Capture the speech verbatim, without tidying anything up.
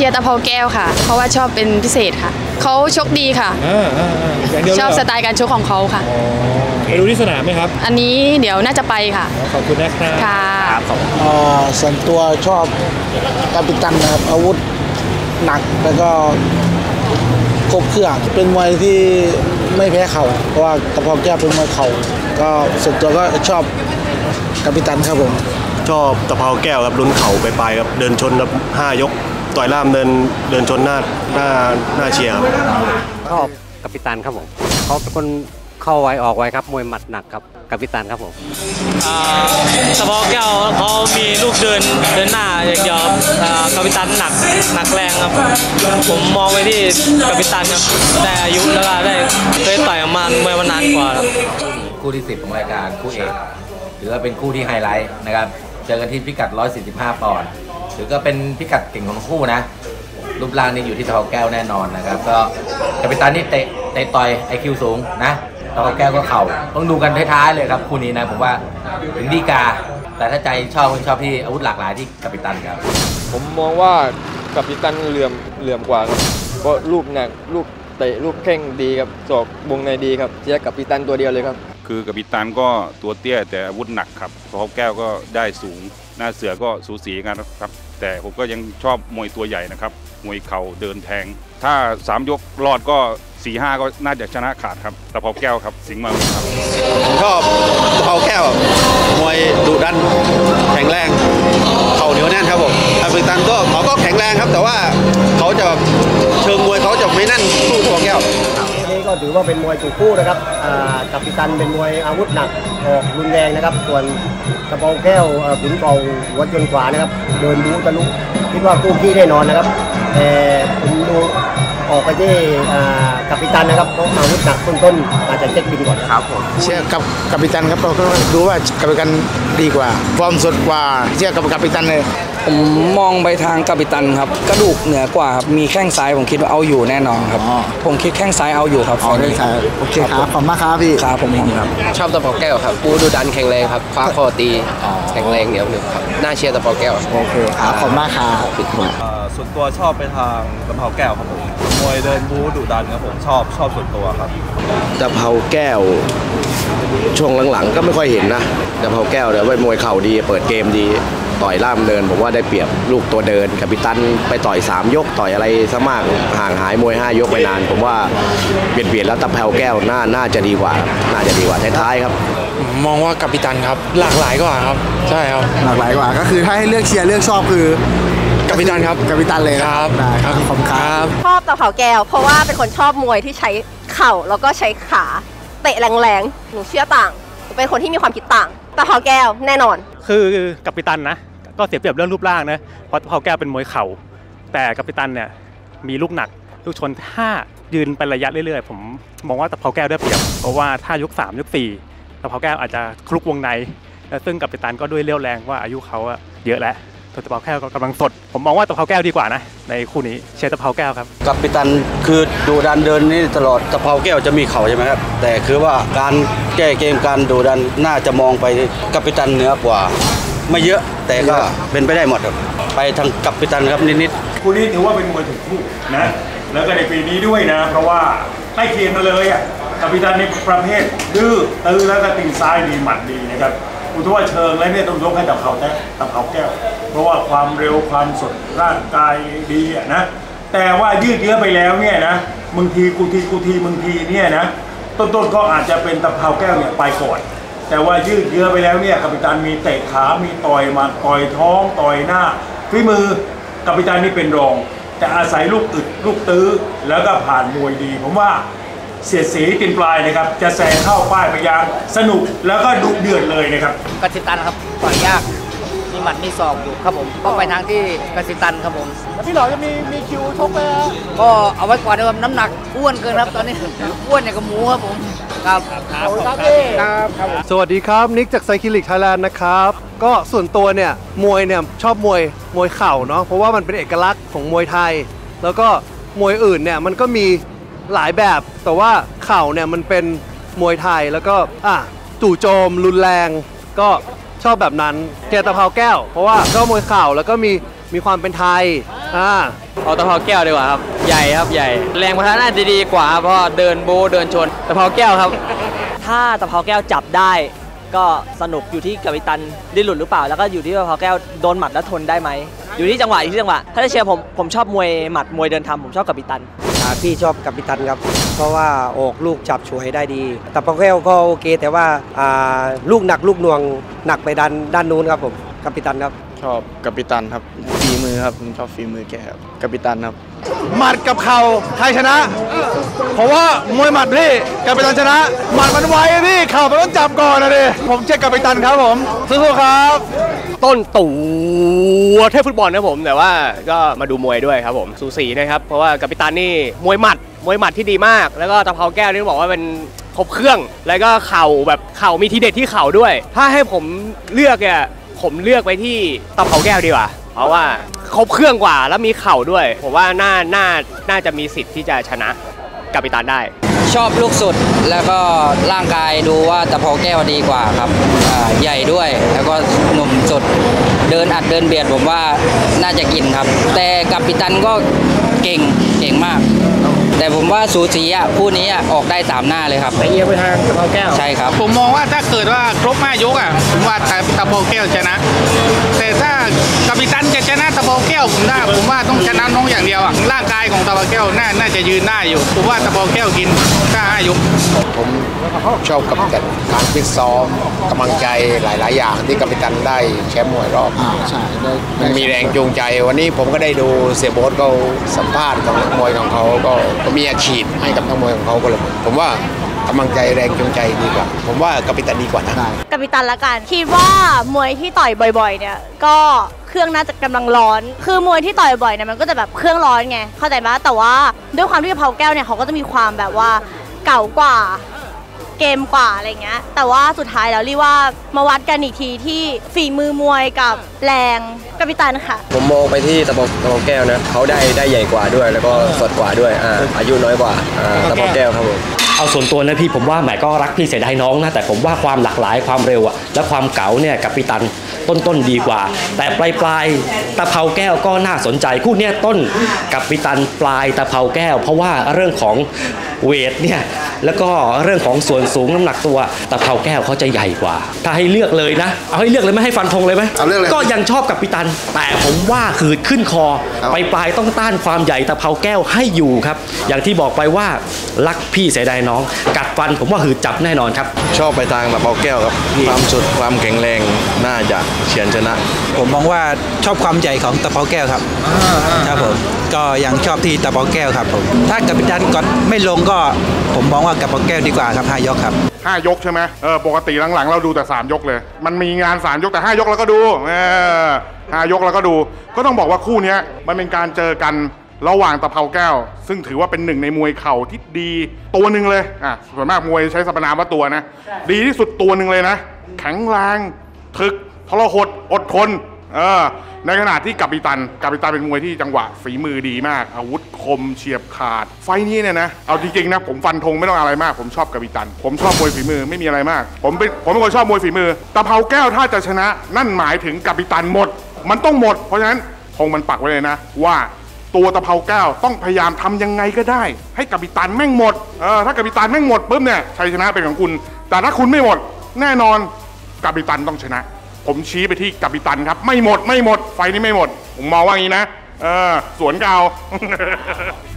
ชียร์ตะเภาแก้วค่ะเพราะว่าชอบเป็นพิเศษค่ะเขาชกดีค่ะชอบสไตล์การชกของเขาค่ะไปดูที่สนามไหมครับอันนี้เดี๋ยวน่าจะไปค่ะขอบคุณนะครับค่ะส่วนตัวชอบกาปิตันนะครับอาวุธหนักแล้วก็ครบเครื่องเป็นมวยที่ไม่แพ้เข่าเพราะว่าตะเภาแก้วเป็นมวยเข่าก็ส่วนตัวก็ชอบกาปิตันครับผมชอบตะเภาแก้วครับลุ้นเข่าไปไปครับเดินชนแบบห้ายกต่อยล่ามเดินเดินชนหน้าหน้าหน้าเชียร์ชอบกาปิตันครับผมเขาเป็นคนเข้าไวออกไวครับมวยหมัดหนักครับกาปิตันครับผมตะเภาแก้วเขามีลูกเดินเดินหน้าอย่างเดียวกาปิตันหนักหนักแรงครับผมมองไปที่กาปิตันครับแต่อายุแล้วก็ได้เคยต่อยมันมวยมานานกว่าครับคู่ที่สิบของรายการคู่เอกถือว่าเป็นคู่ที่ไฮไลท์นะครับเจอกันที่พิกัดหนึ่งร้อยสี่สิบห้าปอนด์ถือก็เป็นพิกัดเก่งของคู่นะรูปร่างนี่อยู่ที่ตะเภาแก้วแน่นอนนะครับก็กาปิตันนี่เตะเตะต่อย ไอ คิว สูงนะตะเภาแก้วก็เข่าต้องดูกันท้ายๆเลยครับคู่นี้นะผมว่าถึงดีกาแต่ถ้าใจชอบชอบที่อาวุธหลากหลายที่กาปิตันครับผมมองว่ากาปิตันเหลื่อมเหลื่อมกว่าครับเพราะลูกหนักลูกเตะลูกแข้งดีครับศอกวงในดีครับเชียร์กาปิตันตัวเดียวเลยครับคือกาปิตันก็ตัวเตี้ยแต่อาวุธหนักครับตะเภาแก้วก็ได้สูงหน้าเสือก็สูสีกันครับแต่ผมก็ยังชอบมวยตัวใหญ่นะครับมวยเข่าเดินแทงถ้าสามยกรอดก็สี่ห้าก็น่าจะชนะขาดครับตะเภาแก้วครับสิงห์มาครับผมชอบตะเภาแก้วมวยดุดันแข็งแรงเข่าเหนียวแน่นครับผมกาปิตันก็เขาก็แข็งแรงครับแต่ว่าเขาจะเชิงมวยเขาจะไม่นั่นสู้ตะเภาแก้วนี่ก็ถือว่าเป็นมวยถูกคู่นะครับกาปิตันเป็นมวยอาวุธหนักออกรุนแรงนะครับส่วนตะเภาแก้วขุนเข่าหัวจนขวานะครับเดินบู๊ทะลุคิดว่าคู่ขี้แน่นอนนะครับแต่ผมดูออกไปที่กาปิตันนะครับเพราะอาวุธหนักต้นๆอาจจะเช็คบินก่อนครับผมเชื่อกับกาปิตันครับเราก็ดูว่ากาปิตันดีกว่าฟอร์มสดกว่าเชื่อกับกาปิตันเลยผมมองไปทางกาปิตันครับกระดูกเหนือกว่าครับมีแข้งซ้ายผมคิดว่าเอาอยู่แน่นอนครับผมคิดแข้งซ้ายเอาอยู่ครับอ๋อได้ครับโอเคครับขอบคุณมากครับพี่ครับผมครับชอบตะเภาแก้วครับปูดูดันแข็งแรงครับคว้าคอตีแข็งแรงเหนียวหนึบครับน่าเชียร์ตะเภาแก้วโอเคครับขอบคุณมากครับส่วนตัวชอบไปทางตะเภาแก้วครับผมมวยเดินบู๊ดุดันครับผมชอบชอบส่วนตัวครับตะเภาแก้วช่วงหลังๆก็ไม่ค่อยเห็นนะตะเภาแก้วเดี๋ยวเป็นมวยเข่าดีเปิดเกมดีต่อยล่ามเดินผมว่าได้เปรียบลูกตัวเดินกาปิตันไปต่อยสามยกต่อยอะไรซะมากห่างหายมวยห้ายกไปนานผมว่าเปลี่ยนเปลี่ยนแล้วตะเภาแก้วน่าน่าจะดีกว่าน่าจะดีกว่าท้ายๆครับมองว่ากาปิตันครับหลากหลายกว่าครับใช่ครับหลากหลายกว่าก็คือถ้าให้เลือกเชียร์เลือกชอบคือกาปิตันครับกาปิตันเลยครับได้ครับขอบคุณครับชอบตะเภาแก้วเพราะว่าเป็นคนชอบมวยที่ใช้เข่าแล้วก็ใช้ขาเตะแรงๆหนูเชื่อต่างเป็นคนที่มีความคิดต่างตะเภาแก้วแน่นอนคือกาปิตันนะก็เสียเปรียบเรื่องรูปร่างนะเพราะตะเภาแก้วเป็นมวยเข่าแต่กาปิตันเนี่ยมีลูกหนักลูกชนถ้ายืนเป็นระยะเรื่อยๆผมมองว่าตะเภาแก้วได้เปรียบเพราะว่าถ้ายกสามยกสี่ตะเภาแก้วอาจจะคลุกวงในซึ่งกาปิตันก็ด้วยเรี่ยวแรงว่าอายุเขาเยอะแล้วตะเภาแก้วก็กำลังสดผมมองว่าตะเภาแก้วดีกว่านะในคู่นี้เชียร์ตะเภาแก้วครับกาปิตันคือดูดันเดินนี่ตลอดตะเภาแก้วจะมีเข่าใช่ไหมครับแต่คือว่าการแก้เกมการดูดันน่าจะมองไปกาปิตันเหนือกว่าไม่เยอะแต่ก็เป็นไปได้หมดครับไปทางกาปิตันครับนิดๆคู่นี้ถือว่าเป็นมวยถูกคู่นะแล้วก็ในปีนี้ด้วยนะเพราะว่าใกล้เคียงกันเลยอ่ะกาปิตันในประเภทดื้อตื้อแล้วก็ตีซ้ายดีหมัดดีนะครับอุทวเชิงและเนี่ยต้องยกให้ตะเภาแก้วตะเภาแก้วเพราะว่าความเร็วความสดร่างกายดีอ่ะนะแต่ว่ายืดเยื้อไปแล้วเนี่ยนะบางทีกูทีกูทีบางทีเนี่ยนะต้นๆก็อาจจะเป็นตะเภาแก้วเนี่ยไปก่อนแต่ว่ายืดเยื้อไปแล้วเนี่ยกาปิตันมีเตะขามีต่อยมาต่อยท้องต่อยหน้าฝีมือกาปิตันนี่เป็นรองแต่อาศัยลูกอึดลูกตื้อแล้วก็ผ่านมวยดีผมว่าเสียดสีตินปลายนะครับจะแซงเข้าป้ายพยางสนุกแล้วก็ดุเดือดเลยนะครับกาปิตันครับต่อยยากมีหมัดมีศอกอยู่ครับผมก็ไปทางที่กาปิตันครับผมแล้วพี่หล่อจะมีมีคิวชกไหมก็เอาไว้ก่อนนะครับน้ำหนักอ้วนเกินครับตอนนี้อ้วนอย่างกับหมูครับผมครับครับครับสวัสดีครับนิกจากไซคิลิกไทยแลนด์นะครับก็ส่วนตัวเนี่ยมวยเนี่ยชอบมวยมวยเข่าเนาะเพราะว่ามันเป็นเอกลักษณ์ของมวยไทยแล้วก็มวยอื่นเนี่ยมันก็มีหลายแบบแต่ว่าเข่าเนี่ยมันเป็นมวยไทยแล้วก็อ่ะจู่โจมรุนแรงก็ชอบแบบนั้นเทียตะเภาแก้วเพราะว่าก็มวยเข่าแล้วก็มีมีความเป็นไทยอ่าเอาตะเภาแก้วดีกว่าครับใหญ่ครับใหญ่แรงประทะน่าจะดีกว่าเพราะเดินโบเดินชนตะเภาแก้วครับถ้าตะเภาแก้วจับได้ก็สนุกอยู่ที่กัปตันได้หลุดหรือเปล่าแล้วก็อยู่ที่ตะเภาแก้วโดนหมัดแล้วทนได้ไหมอยู่ที่จังหวะอยู่ที่จังหวะถ้าได้เชียร์ผมผมชอบมวยหมัดมวยเดินทำผมชอบกัปตันพี่ชอบกัปตันครับเพราะว่าออกลูกจับฉวยได้ดีตะเภาแก้วก็โอเคแต่ว่าลูกหนักลูกหน่วงหนักไปด้านด้านนู้นครับผมกัปตันครับชอบกัปตันครับฝีมือครับผมชอบฝีมือแกครับกัปตันครับหมัดกับเข่าใครชนะเพราะว่ามวยหมัดพี่กัปตันชนะหมัดมันไวพี่เข่ามันต้องจับก่อนนะดิผมเช็คกัปตันครับผมสู้ๆครับต้นตัวเทพฟุตบอลนะผมแต่ว่าก็มาดูมวยด้วยครับผมสูสีนะครับเพราะว่ากัปตันนี่มวยหมัดมวยหมัดที่ดีมากแล้วก็ตะเภาแก้วนี่บอกว่าเป็นครบเครื่องแล้วก็เข่าแบบเข่ามีทีเด็ดที่เข่าด้วยถ้าให้ผมเลือกเนี่ยผมเลือกไปที่ตะเภาแก้วดีกว่าเพราะว่าครบเครื่องกว่าแล้วมีเข่าด้วยผมว่าน่าน่าน่าจะมีสิทธิ์ที่จะชนะกัปตันได้ชอบลูกสุดแล้วก็ร่างกายดูว่าตะเภาแก้วดีกว่าครับใหญ่ด้วยแล้วก็หนุ่มสุดเดินอัดเดินเบียดผมว่าน่าจะกินครับแต่กัปตันก็เก่งเก่งมากแต่ผมว่าสูสีอ่ะคู่นี้อ่ะออกได้สามหน้าเลยครับไปเอียงไปทางตะเภาแก้วใช่ครับผมมองว่าถ้าเกิดว่าครบห้ายกอ่ะผมว่าตะเภาแก้วชนะแต่ถ้ากัปตันจะชนะตะเภาแก้วผมได้ผมว่าต้องชนะน้องอย่างเดียวอ่ะร่างกายของตะเภาแก้วน่าน่าจะยืนได้อยู่ผมว่าตะเภาแก้วกินถ้าห้ายกผมชอบกัปตันการฟิตซ้อมกำลังใจหลายๆอย่างที่กัปตันได้แชมป์มวยรอบใช่มันมีแรงจูงใจวันนี้ผมก็ได้ดูเสียโบ๊ทเขาสัมภาษณ์ของนักมวยของเขาก็มีอาชีพให้กับนักมวยของเขาก็เลยผมว่ากำลังใจแรงจูงใจดีกว่าผมว่ากัปตันดีกว่านะกัปตันละกันคิดว่ามวยที่ต่อยบ่อยๆเนี่ยก็เครื่องน่าจะกำลังร้อนคือมวยที่ต่อยบ่อยเนี่ยมันก็จะแบบเครื่องร้อนไงเข้าใจไหมแต่ว่าด้วยความที่ตะเภาแก้วเนี่ยเขาก็จะมีความแบบว่าเก่ากว่าเกมกว่าอะไรเงี้ยแต่ว่าสุดท้ายแล้วเรียกว่ามาวัดกันอีกทีที่ฝีมือมวยกับแรงกัปตันค่ะผมมองไปที่ตะเภาตะเภาแก้วนะเขาได้ได้ใหญ่กว่าด้วยแล้วก็สดกว่าด้วยอ่าอายุน้อยกว่าอ่าตะเภาแก้วครับผมเอาส่วนตัวนะพี่ผมว่าหมายก็รักพี่เสียดายน้องนะแต่ผมว่าความหลากหลายความเร็วอะและความเก๋าเนี่ยกัปตันต้นๆดีกว่าแต่ปลายปลายตะเภาแก้วก็น่าสนใจคู่นี้ต้นกัปตันปลายตะเภาแก้วเพราะว่าเรื่องของเวทเนี่ยแล้วก็เรื่องของส่วนสูงน้ำหนักตัวตะเภาแก้วเขาจะใหญ่กว่าถ้าให้เลือกเลยนะเอาให้เลือกเลยไม่ให้ฟันธงเลยไหมเอาเลือกเลยก็ยังชอบกัปตันแต่ผมว่าขืดขึ้นคอไปปลายต้องต้านความใหญ่ตะเภาแก้วให้อยู่ครับอย่างที่บอกไปว่ารักพี่เสียดายน้องกัดฟันผมว่าหืดจับแน่นอนครับชอบไปทางตะเภาแก้วครับความสุดความแข็งแรงน่าจะเฉือนชนะผมมองว่าชอบความใหญ่ของตะเภาแก้วครับครับผมก็ยังชอบที่ตะเภาแก้วครับผมถ้ากัปตันก่อนไม่ลงก็ผมมองว่ากัปตันแก้วดีกว่าครับห้ายกครับห้ายกใช่ไหมเออปกติหลังๆเราดูแต่สามยกเลยมันมีงานสามยกแต่ห้ายกเราก็ดูเออห้ายกเราก็ดูก็ต้องบอกว่าคู่นี้มันเป็นการเจอกันระหว่างตะเภาแก้วซึ่งถือว่าเป็นหนึ่งในมวยเข่าที่ดีตัวหนึ่งเลยอ่ะส่วนมากมวยใช้สรรพนามว่าตัวนะดีที่สุดตัวหนึ่งเลยนะแข็งแรงถึกทรหดอดทนเออในขณะที่กัปตันกัปตันเป็นมวยที่จังหวะฝีมือดีมากอาวุธคมเฉียบขาดไฟนี้เนี่ยนะเอาจริงๆนะผมฟันธงไม่ต้องอะไรมากผมชอบกัปตันผมชอบมวยฝีมือไม่มีอะไรมากผมเป็นผมเป็นคนชอบมวยฝีมือตะเภาแก้วถ้าจะชนะนั่นหมายถึงกัปตันหมดมันต้องหมดเพราะฉะนั้นธงมันปักไว้เลยนะว่าตัวตะเภาแก้วต้องพยายามทำยังไงก็ได้ให้กัปตันแม่งหมดเออถ้ากัปตันแม่งหมดปุ๊บเนี่ยชัยชนะเป็นของคุณแต่ถ้าคุณไม่หมดแน่นอนกัปตันต้องชนะผมชี้ไปที่กัปตันครับไม่หมดไม่หมดไฟนี้ไม่หมดผมมองว่าอย่างนี้นะเออสวนกาว